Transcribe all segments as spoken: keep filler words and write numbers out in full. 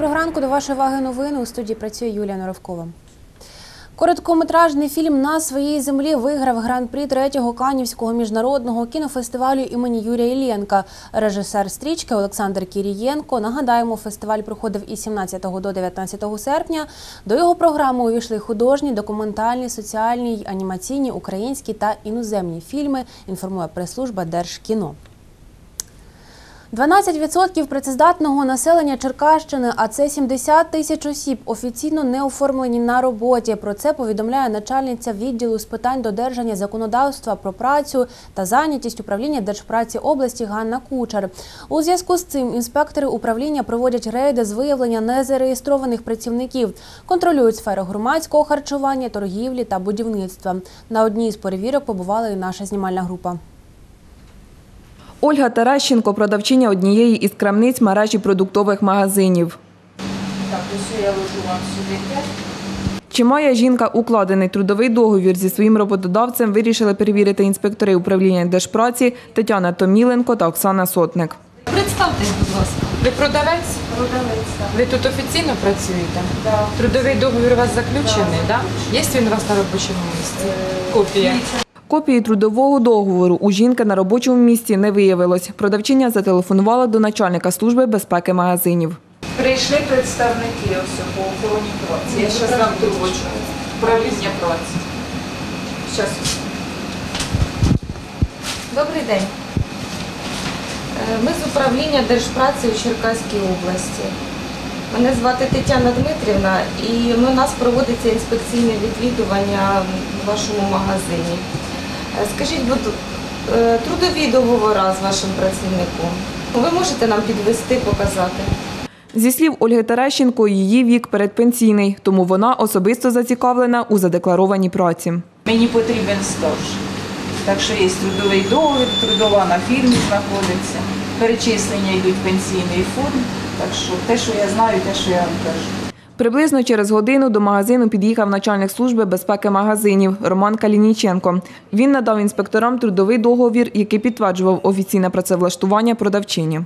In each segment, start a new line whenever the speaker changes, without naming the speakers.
Доброго ранку, до вашої уваги новини. У студії працює Юлія Норовкова. Короткометражний фільм «На своїй землі» виграв гран-прі третього Каннівського міжнародного кінофестивалю імені Юрія Іллєнка. Режисер стрічки Олександр Кірієнко. Нагадаємо, фестиваль проходив із сімнадцятого до дев'ятнадцятого серпня. До його програми увійшли художні, документальні, соціальні, анімаційні, українські та іноземні фільми, інформує прес-служба Держкіно. дванадцять відсотків працездатного населення Черкащини, а це сімдесят тисяч осіб, офіційно не оформлені на роботі. Про це повідомляє начальниця відділу з питань додержання законодавства про працю та зайнятість управління Держпраці області Ганна Кучер. У зв'язку з цим інспектори управління проводять рейди з виявлення незареєстрованих працівників, контролюють сферу громадського харчування, торгівлі та будівництва. На одній з перевірок побувала і наша знімальна група.
Ольга Терещенко – продавчиня однієї із крамниць мережі продуктових магазинів.
Так, ось я ложу вам сюди п'ять.
Чи має жінка укладений трудовий договір зі своїм роботодавцем, вирішили перевірити інспектори управління Держпраці Тетяна Томіленко та Оксана Сотник.
Представтесь, будь ласка.
Ви продавець?
Продавець, так.
Ви тут офіційно працюєте?
Так.
Трудовий договір у вас заключений, так? Є він у вас на робочому місці? Копія?
Копії трудового договору у жінки на робочому місці не виявилось. Продавчиня зателефонувала до начальника служби безпеки магазинів.
Прийшли представники ось по охороні праці. Я зараз дам трубочку. Управління праці. Зараз.
Добрий день. Ми з управління Держпраці у Черкаській області. Мене звати Тетяна Дмитрівна, і у нас проводиться інспекційне відвідування в вашому магазині. Скажіть, будь, трудові договори з вашим працівником. Ви можете нам підвести, показати?
Зі слів Ольги Терещенко, її вік передпенсійний, тому вона особисто зацікавлена у задекларованій праці.
Мені потрібен стаж. Так що є трудовий договір, трудова на фірмі знаходиться. Перечислення йдуть в пенсійний фонд. Так що те, що я знаю, те, що я вам кажу.
Приблизно через годину до магазину під'їхав начальник служби безпеки магазинів Роман Калініченко. Він надав інспекторам трудовий договір, який підтверджував офіційне працевлаштування продавчині.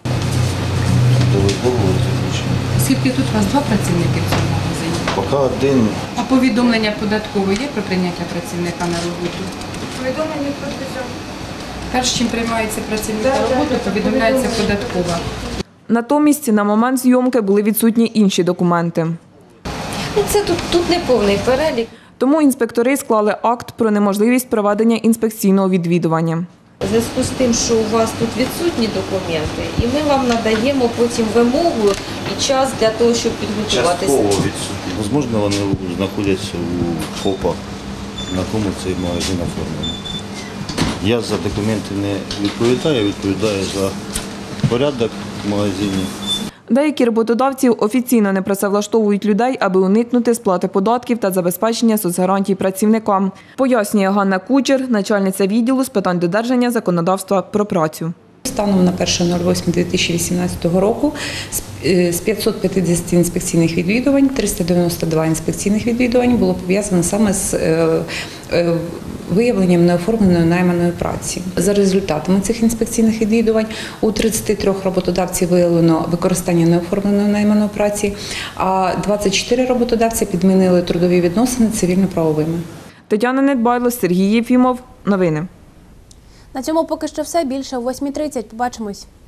Трудовий договір заключений.
Скільки тут у вас два працівники в цьому магазині?
Поки один.
А повідомлення податкової є про прийняття працівника на роботу?
Повідомлення про прийом.
Перш чим приймається працівник на роботу, повідомляється податкова.
Натомість на момент зйомки були відсутні інші документи.
Це тут, тут не повний перелік.
Тому інспектори склали акт про неможливість проведення інспекційного відвідування.
У зв'язку з тим, що у вас тут відсутні документи, і ми вам надаємо потім вимогу і час для того, щоб підготуватися.
Частково відсутні. Можливо, вони знаходяться у ФОПа, на кому цей магазин оформлений. Я за документи не відповідаю, відповідаю за порядок в магазині.
Деякі роботодавці офіційно не працевлаштовують людей, аби уникнути сплати податків та забезпечення соцгарантій працівникам, пояснює Ганна Кучер, начальниця відділу з питань додержання законодавства про працю.
Станом на перше восьме дві тисячі вісімнадцятого року з п'ятсот п'ятдесяти інспекційних відвідувань триста дев'яносто два інспекційних відвідувань було пов'язано саме з виявленням неоформленої найманої праці. За результатами цих інспекційних відвідувань у тридцяти трьох роботодавців виявлено використання неоформленої найманої праці, а двадцять чотири роботодавці підмінили трудові відносини цивільно-правовими.
Тетяна Недбайло, Сергій Єфімов. Новини.
На цьому поки що все. Більше о восьмій тридцять. Побачимось.